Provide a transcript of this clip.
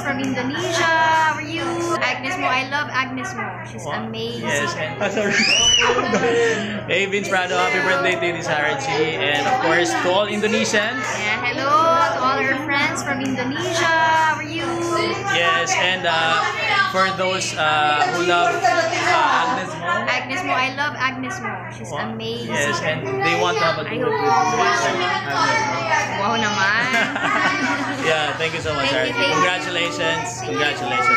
from Indonesia. How are you? AGNEZ MO. I love AGNEZ MO. She's amazing. Yes, and sorry. Hey Vince Prado, happy birthday to you, Sarah G. And of course, to all Indonesians. Yeah, hello to all our friends from Indonesia. How are you? Yes, and for those who love AGNEZ MO. AGNEZ MO. I love AGNEZ MO. She's amazing. Yes, and they want to have a I tour hope with you watch AGNEZ MO. Wow naman. Yeah, thank you so much, Thank Sarah. you, thank you. Congratulations. Congratulations.